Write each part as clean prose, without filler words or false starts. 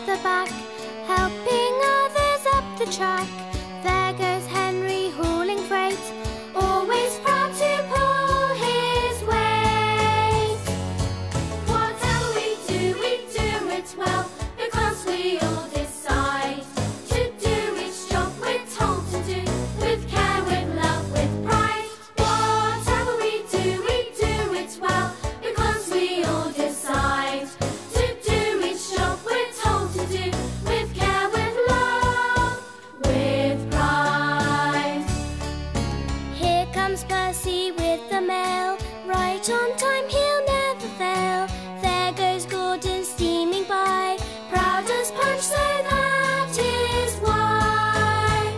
the back, helping others up the track. There goes Henry hauling freight, always proud to pull his weight. Whatever we do it well, because we all decide to do each job we're told to do, with care, with love, with pride. Whatever we do it well, because we all decide to do each job we're told to do, with care, with love, with pride. Here comes Percy with the mail, right on time, he'll never fail. There goes Gordon steaming by, proud as Punch, so that is why.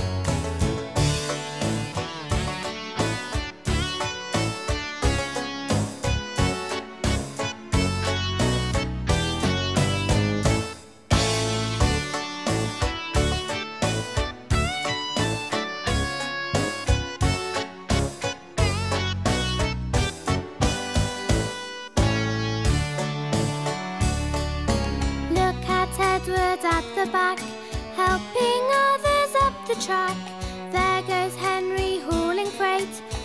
Look at Edward at the back, helping others up the track. There goes Henry hauling freight,